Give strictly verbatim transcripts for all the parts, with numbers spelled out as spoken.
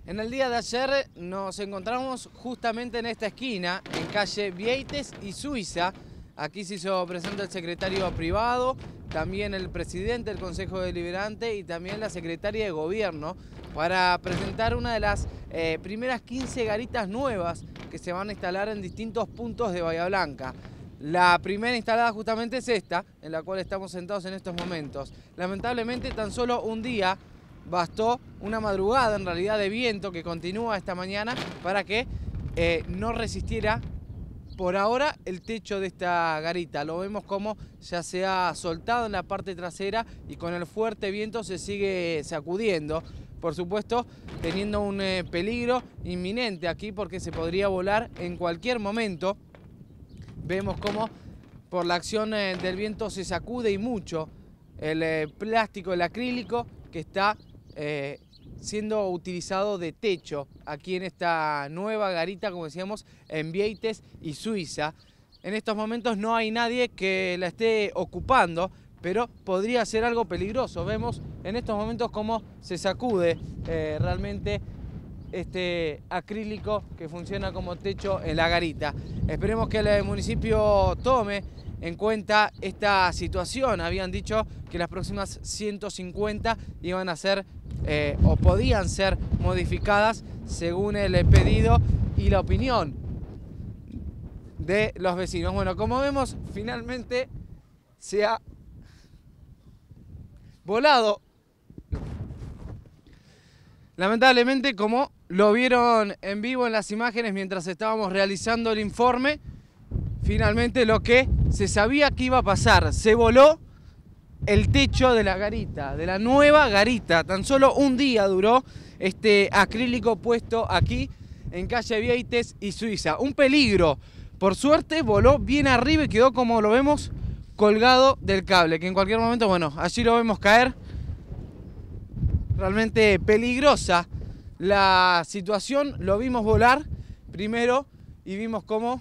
En el día de ayer nos encontramos justamente en esta esquina, en calle Vieites y Suiza. Aquí se hizo presente el secretario privado, también el presidente del Consejo Deliberante y también la secretaria de Gobierno para presentar una de las eh, primeras quince garitas nuevas que se van a instalar en distintos puntos de Bahía Blanca. La primera instalada justamente es esta, en la cual estamos sentados en estos momentos. Lamentablemente tan solo un día bastó, una madrugada en realidad de viento que continúa esta mañana para que eh, no resistiera por ahora el techo de esta garita. Lo vemos como ya se ha soltado en la parte trasera y con el fuerte viento se sigue sacudiendo. Por supuesto, teniendo un eh, peligro inminente aquí porque se podría volar en cualquier momento. Vemos como por la acción eh, del viento se sacude y mucho el eh, plástico, el acrílico que está eh, siendo utilizado de techo aquí en esta nueva garita, como decíamos, en Vieites y Suiza. En estos momentos no hay nadie que la esté ocupando, pero podría ser algo peligroso. Vemos en estos momentos cómo se sacude eh, realmente este acrílico que funciona como techo en la garita. Esperemos que el municipio tome en cuenta esta situación. Habían dicho que las próximas ciento cincuenta iban a ser eh, o podían ser modificadas según el pedido y la opinión de los vecinos. Bueno, como vemos, finalmente se ha volado. Lamentablemente, como lo vieron en vivo en las imágenes mientras estábamos realizando el informe, finalmente lo que se sabía que iba a pasar, se voló el techo de la garita, de la nueva garita. Tan solo un día duró este acrílico puesto aquí en calle Vieites y Suiza. Un peligro. Por suerte voló bien arriba y quedó, como lo vemos, colgado del cable, que en cualquier momento, bueno, allí lo vemos caer. Realmente peligrosa la situación. Lo vimos volar primero y vimos cómo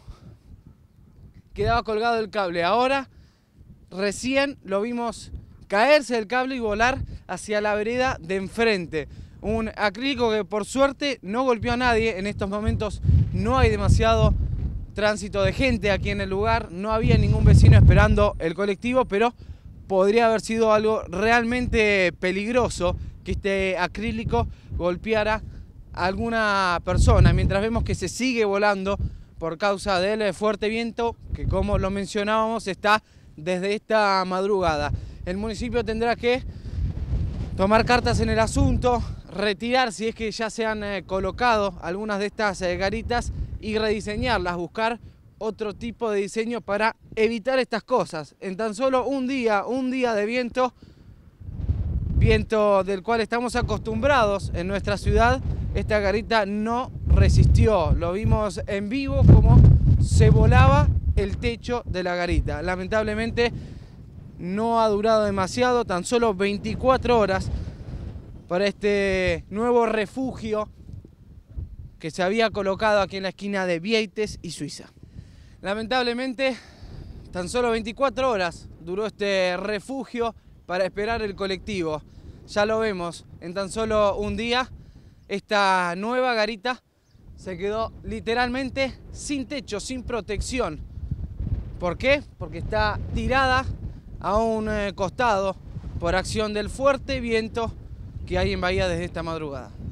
quedaba colgado el cable. Ahora recién lo vimos caerse del cable y volar hacia la vereda de enfrente. Un acrílico que por suerte no golpeó a nadie. En estos momentos no hay demasiado tránsito de gente aquí en el lugar. No había ningún vecino esperando el colectivo, pero podría haber sido algo realmente peligroso que este acrílico golpeara a alguna persona. Mientras vemos que se sigue volando por causa del fuerte viento que, como lo mencionábamos, está desde esta madrugada. El municipio tendrá que tomar cartas en el asunto, retirar si es que ya se han eh, colocado algunas de estas eh, garitas y rediseñarlas, buscar otro tipo de diseño para evitar estas cosas. En tan solo un día, un día de viento, viento del cual estamos acostumbrados en nuestra ciudad, esta garita no resistió. Lo vimos en vivo como se volaba el techo de la garita. Lamentablemente no ha durado demasiado, tan solo veinticuatro horas para este nuevo refugio que se había colocado aquí en la esquina de Vieites y Suiza. Lamentablemente tan solo veinticuatro horas duró este refugio para esperar el colectivo. Ya lo vemos, en tan solo un día esta nueva garita se quedó literalmente sin techo, sin protección. ¿Por qué? Porque está tirada a un costado por acción del fuerte viento que hay en Bahía desde esta madrugada.